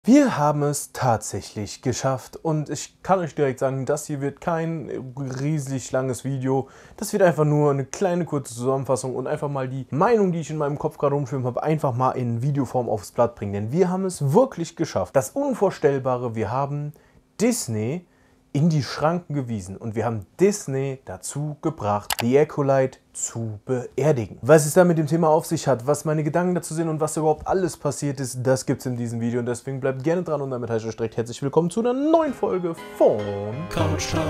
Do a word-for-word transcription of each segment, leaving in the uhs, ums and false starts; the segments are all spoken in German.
Wir haben es tatsächlich geschafft und ich kann euch direkt sagen, das hier wird kein riesig langes Video. Das wird einfach nur eine kleine kurze Zusammenfassung und einfach mal die Meinung, die ich in meinem Kopf gerade rumschwimmen habe, einfach mal in Videoform aufs Blatt bringen. Denn wir haben es wirklich geschafft. Das Unvorstellbare, wir haben Disney in die Schranken gewiesen und wir haben Disney dazu gebracht, The Acolyte zu beerdigen. Was es da mit dem Thema auf sich hat, was meine Gedanken dazu sind und was überhaupt alles passiert ist, das gibt es in diesem Video und deswegen bleibt gerne dran und damit heiße ich euch direkt herzlich willkommen zu einer neuen Folge von Couch Time.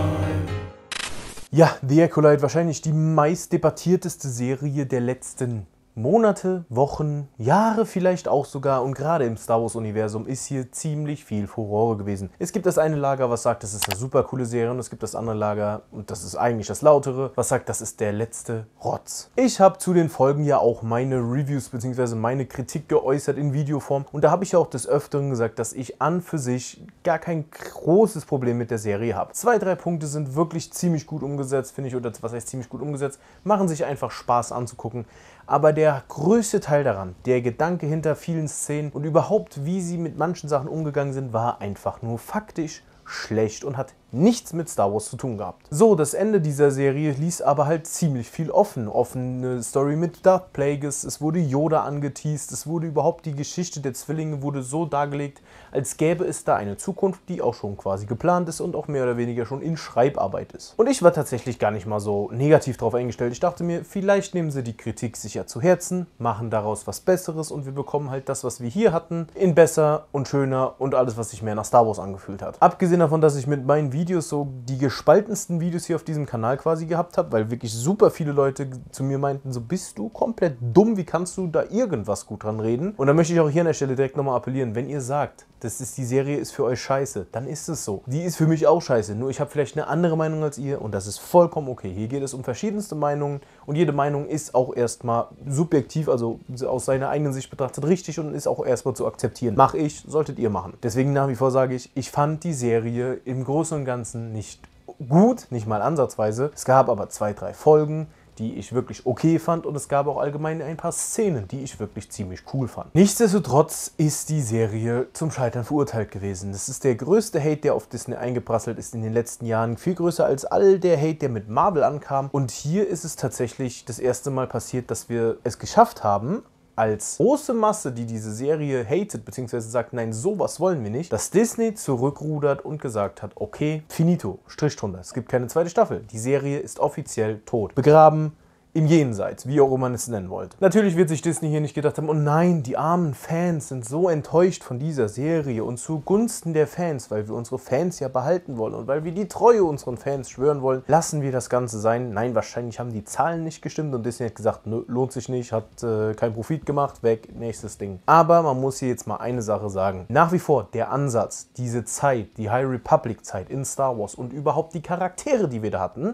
Ja, The Acolyte, wahrscheinlich die meist debattierteste Serie der letzten Monate, Wochen, Jahre vielleicht auch sogar, und gerade im Star Wars Universum ist hier ziemlich viel Furore gewesen. Es gibt das eine Lager, was sagt, das ist eine super coole Serie, und es gibt das andere Lager, und das ist eigentlich das lautere, was sagt, das ist der letzte Rotz. Ich habe zu den Folgen ja auch meine Reviews bzw. meine Kritik geäußert in Videoform, und da habe ich ja auch des Öfteren gesagt, dass ich an für sich gar kein großes Problem mit der Serie habe. Zwei, drei Punkte sind wirklich ziemlich gut umgesetzt, finde ich, oder was heißt ziemlich gut umgesetzt, machen sich einfach Spaß anzugucken. Aber der größte Teil daran, der Gedanke hinter vielen Szenen und überhaupt, wie sie mit manchen Sachen umgegangen sind, war einfach nur faktisch schlecht und hat nichts mit Star Wars zu tun gehabt. So, das Ende dieser Serie ließ aber halt ziemlich viel offen. Offene Story mit Darth Plagueis, es wurde Yoda angeteased, es wurde überhaupt die Geschichte der Zwillinge wurde so dargelegt, als gäbe es da eine Zukunft, die auch schon quasi geplant ist und auch mehr oder weniger schon in Schreibarbeit ist. Und ich war tatsächlich gar nicht mal so negativ drauf eingestellt. Ich dachte mir, vielleicht nehmen sie die Kritik sicher zu Herzen, machen daraus was Besseres und wir bekommen halt das, was wir hier hatten, in besser und schöner und alles, was sich mehr nach Star Wars angefühlt hat. Abgesehen davon, dass ich mit meinen Videos so die gespaltensten Videos hier auf diesem Kanal quasi gehabt habe, weil wirklich super viele Leute zu mir meinten, so bist du komplett dumm, wie kannst du da irgendwas gut dran reden? Und da möchte ich auch hier an der Stelle direkt nochmal appellieren, wenn ihr sagt, das ist, die Serie ist für euch scheiße, dann ist es so. Die ist für mich auch scheiße, nur ich habe vielleicht eine andere Meinung als ihr und das ist vollkommen okay. Hier geht es um verschiedenste Meinungen und jede Meinung ist auch erstmal subjektiv, also aus seiner eigenen Sicht betrachtet richtig und ist auch erstmal zu akzeptieren. Mach ich, solltet ihr machen. Deswegen nach wie vor sage ich, ich fand die Serie im Großen und Ganzen nicht gut, nicht mal ansatzweise. Es gab aber zwei, drei Folgen, die ich wirklich okay fand, und es gab auch allgemein ein paar Szenen, die ich wirklich ziemlich cool fand. Nichtsdestotrotz ist die Serie zum Scheitern verurteilt gewesen. Das ist der größte Hate, der auf Disney eingeprasselt ist in den letzten Jahren. Viel größer als all der Hate, der mit Marvel ankam. Und hier ist es tatsächlich das erste Mal passiert, dass wir es geschafft haben, als große Masse, die diese Serie hatet, beziehungsweise sagt, nein, sowas wollen wir nicht, dass Disney zurückrudert und gesagt hat, okay, finito, Strich drunter, es gibt keine zweite Staffel. Die Serie ist offiziell tot. Begraben im Jenseits, wie auch immer man es nennen wollte. Natürlich wird sich Disney hier nicht gedacht haben, oh nein, die armen Fans sind so enttäuscht von dieser Serie und zugunsten der Fans, weil wir unsere Fans ja behalten wollen und weil wir die Treue unseren Fans schwören wollen, lassen wir das Ganze sein. Nein, wahrscheinlich haben die Zahlen nicht gestimmt und Disney hat gesagt, nö, lohnt sich nicht, hat äh, keinen Profit gemacht, weg, nächstes Ding. Aber man muss hier jetzt mal eine Sache sagen. Nach wie vor der Ansatz, diese Zeit, die High Republic Zeit in Star Wars und überhaupt die Charaktere, die wir da hatten,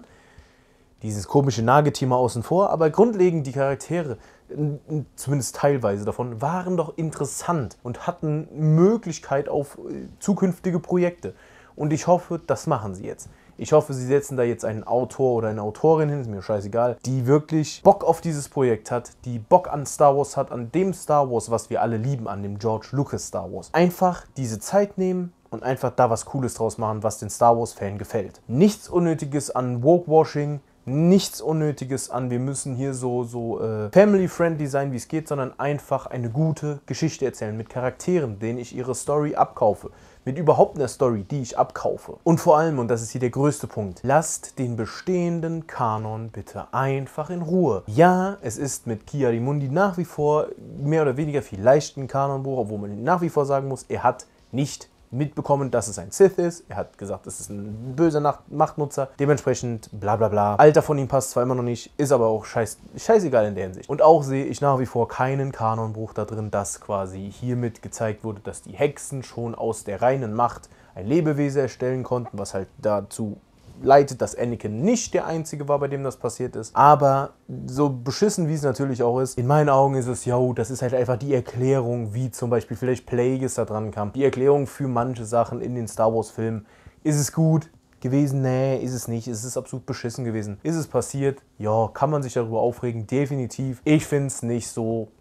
dieses komische Nagethema außen vor, aber grundlegend die Charaktere, zumindest teilweise davon, waren doch interessant und hatten Möglichkeit auf zukünftige Projekte. Und ich hoffe, das machen sie jetzt. Ich hoffe, sie setzen da jetzt einen Autor oder eine Autorin hin, ist mir scheißegal, die wirklich Bock auf dieses Projekt hat, die Bock an Star Wars hat, an dem Star Wars, was wir alle lieben, an dem George Lucas Star Wars. Einfach diese Zeit nehmen und einfach da was Cooles draus machen, was den Star Wars-Fan gefällt. Nichts Unnötiges an Woke-Washing, nichts Unnötiges an, wir müssen hier so, so äh, family-friendly sein, wie es geht, sondern einfach eine gute Geschichte erzählen mit Charakteren, denen ich ihre Story abkaufe. Mit überhaupt einer Story, die ich abkaufe. Und vor allem, und das ist hier der größte Punkt, lasst den bestehenden Kanon bitte einfach in Ruhe. Ja, es ist mit Ki-Adi-Mundi nach wie vor mehr oder weniger vielleicht ein Kanonbruch, obwohl man nach wie vor sagen muss, er hat nicht mitbekommen, dass es ein Sith ist. Er hat gesagt, es ist ein böser Nacht Machtnutzer. Dementsprechend bla bla bla. Alter von ihm passt zwar immer noch nicht, ist aber auch scheiß, scheißegal in der Hinsicht. Und auch sehe ich nach wie vor keinen Kanonbruch da drin, dass quasi hiermit gezeigt wurde, dass die Hexen schon aus der reinen Macht ein Lebewesen erstellen konnten, was halt dazu leitet, dass Anakin nicht der Einzige war, bei dem das passiert ist. Aber so beschissen, wie es natürlich auch ist, in meinen Augen ist es, yo, das ist halt einfach die Erklärung, wie zum Beispiel vielleicht Plagueis da dran kam. Die Erklärung für manche Sachen in den Star Wars Filmen. Ist es gut gewesen? Nee, ist es nicht. Es ist absolut beschissen gewesen. Ist es passiert? Ja, kann man sich darüber aufregen? Definitiv. Ich finde es nicht so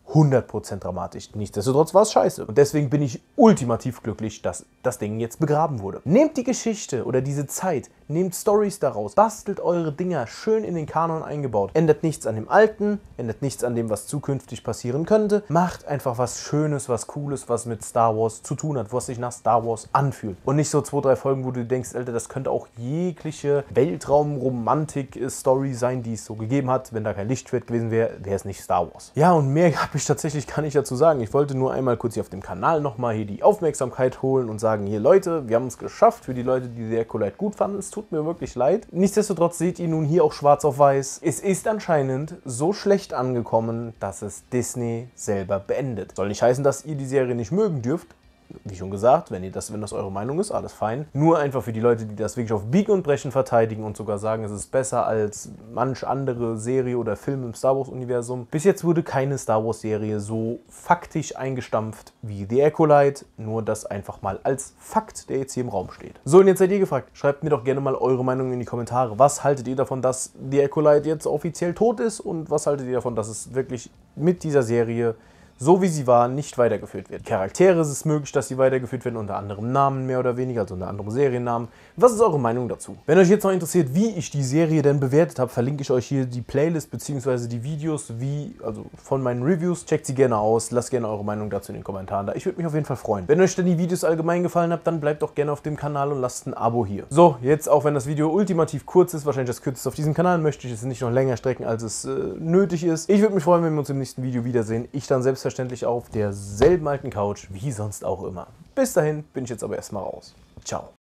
hundert Prozent dramatisch. Nichtsdestotrotz war es scheiße. Und deswegen bin ich ultimativ glücklich, dass das Ding jetzt begraben wurde. Nehmt die Geschichte oder diese Zeit, nehmt Stories daraus, bastelt eure Dinger schön in den Kanon eingebaut. Ändert nichts an dem Alten, ändert nichts an dem, was zukünftig passieren könnte. Macht einfach was Schönes, was Cooles, was mit Star Wars zu tun hat, was sich nach Star Wars anfühlt. Und nicht so zwei, drei Folgen, wo du denkst, Alter, das könnte auch jegliche Weltraum-Romantik-Story sein, die es so gegeben hat. Wenn da kein Lichtschwert gewesen wäre, wäre es nicht Star Wars. Ja, und mehr habe ich tatsächlich gar nicht dazu sagen. Ich wollte nur einmal kurz hier auf dem Kanal nochmal hier die Aufmerksamkeit holen und sagen, hier Leute, wir haben es geschafft. Für die Leute, die The Acolyte gut fanden, es tut mir wirklich leid. Nichtsdestotrotz seht ihr nun hier auch schwarz auf weiß. Es ist anscheinend so schlecht angekommen, dass es Disney selber beendet. Soll nicht heißen, dass ihr die Serie nicht mögen dürft. Wie schon gesagt, wenn, ihr das, wenn das eure Meinung ist, alles fein. Nur einfach für die Leute, die das wirklich auf Biegen und Brechen verteidigen und sogar sagen, es ist besser als manch andere Serie oder Film im Star Wars-Universum. Bis jetzt wurde keine Star Wars-Serie so faktisch eingestampft wie The Acolyte. Nur das einfach mal als Fakt, der jetzt hier im Raum steht. So, und jetzt seid ihr gefragt. Schreibt mir doch gerne mal eure Meinung in die Kommentare. Was haltet ihr davon, dass The Acolyte jetzt offiziell tot ist? Und was haltet ihr davon, dass es wirklich mit dieser Serie, so wie sie war, nicht weitergeführt wird? Charaktere ist es möglich, dass sie weitergeführt werden, unter anderem Namen mehr oder weniger, also unter anderem Seriennamen. Was ist eure Meinung dazu? Wenn euch jetzt noch interessiert, wie ich die Serie denn bewertet habe, verlinke ich euch hier die Playlist bzw. die Videos wie, also von meinen Reviews. Checkt sie gerne aus, lasst gerne eure Meinung dazu in den Kommentaren da. Ich würde mich auf jeden Fall freuen. Wenn euch dann die Videos allgemein gefallen haben, dann bleibt doch gerne auf dem Kanal und lasst ein Abo hier. So, jetzt auch wenn das Video ultimativ kurz ist, wahrscheinlich das kürzeste auf diesem Kanal, möchte ich es nicht noch länger strecken, als es äh, nötig ist. Ich würde mich freuen, wenn wir uns im nächsten Video wiedersehen. Ich dann selbstverständlich auf derselben alten Couch, wie sonst auch immer. Bis dahin bin ich jetzt aber erstmal raus. Ciao.